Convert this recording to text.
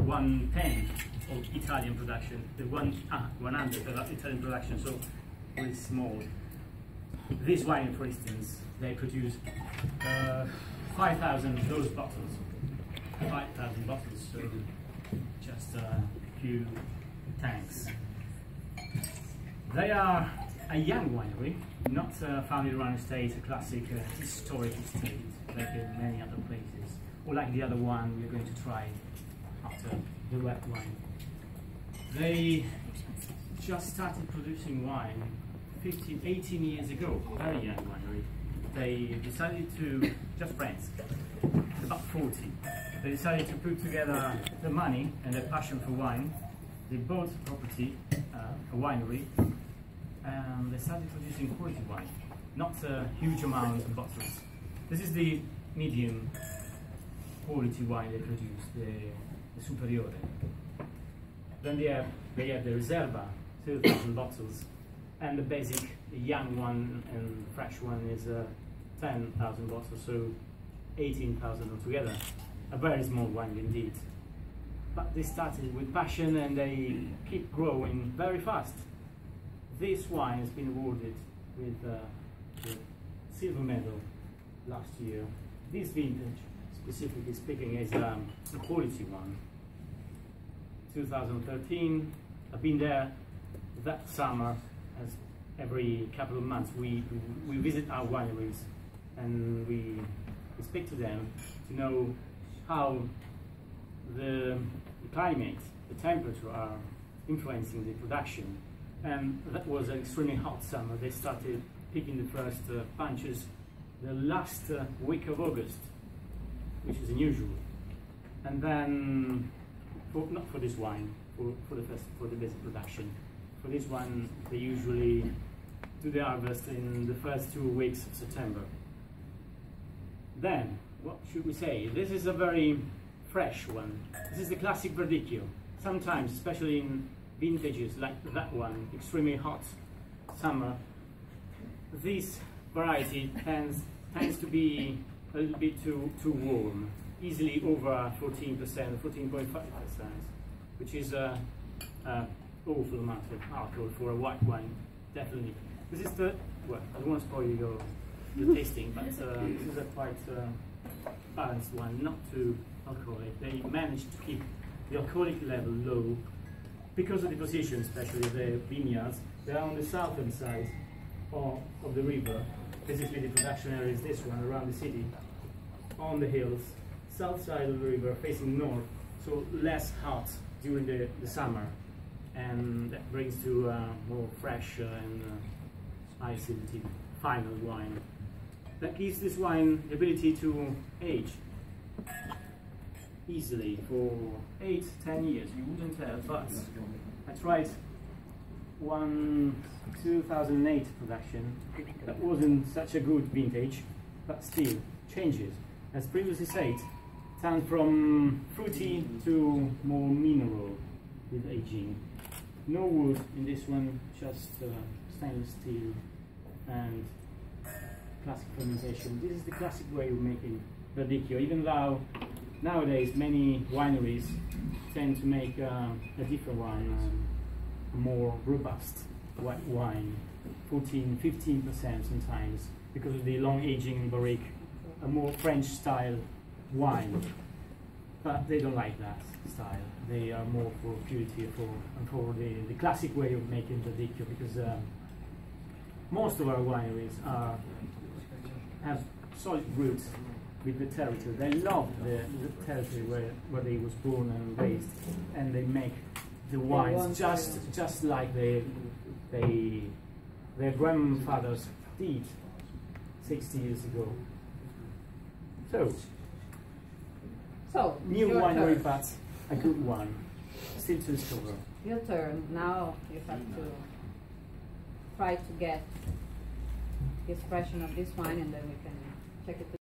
1/10 of Italian production, the 100 of Italian production, so really small. This wine, for instance, they produce 5,000 those bottles. 5,000 bottles, so just a few tanks. They are a young winery, not a family-run estate, a classic historic estate, like in many other places, or like the other one we're going to try after the red wine. They just started producing wine 15, 18 years ago, very young winery. They decided to, just friends, about 40, they decided to put together the money and their passion for wine. They bought a property, a winery, and they started producing quality wine, not a huge amount of bottles. This is the medium quality wine they produce, the Superiore. Then they have the Reserva, 2,000 bottles, and the basic young one and fresh one is 10,000 bottles, so 18,000 altogether. A very small wine indeed. But they started with passion and they keep growing very fast. This wine has been awarded with the silver medal last year. This vintage, specifically speaking, is a quality one. 2013, I've been there that summer. As every couple of months we visit our wineries and we speak to them to know how the climate, the temperature are influencing the production. And that was an extremely hot summer. They started picking the first bunches the last week of August, which is unusual. And then, not for this wine, for the basic production. For this one, they usually do the harvest in the first 2 weeks of September. Then, what should we say? This is a very fresh one. This is the classic Verdicchio. Sometimes, especially in vintages like that one, extremely hot summer, this variety tends to be a little bit too warm, easily over 14%, 14.5%, which is awful amount of alcohol for a white wine, definitely. This is the, well, I don't want to spoil your tasting, but this is a quite balanced one, not too alcoholic. They managed to keep the alcoholic level low because of the position, especially the vineyards. They are on the southern side of the river. Basically the production area is this one, around the city, on the hills, south side of the river facing north, so less hot during the summer, and that brings to more fresh and high acidity final wine. That gives this wine the ability to age easily for 8-10 years. You wouldn't tell, but I tried one 2008 production. That wasn't such a good vintage, but still changes. As previously said, turns from fruity to more mineral with aging. No wood in this one, just stainless steel and classic fermentation. This is the classic way of making Verdicchio, even though nowadays many wineries tend to make a different one, more robust white wine, 14-15% sometimes, because of the long aging in barrique, a more French style wine. But they don't like that style. They are more for purity, and for the classic way of making Verdicchio, because most of our wineries have solid roots with the territory. They love the territory where they was born and raised, and they make the wines just like their grandfathers did 60 years ago. So new winery, but a good one, still to discover. Your turn. Now you have to try to get the expression of this wine, and then we can check it.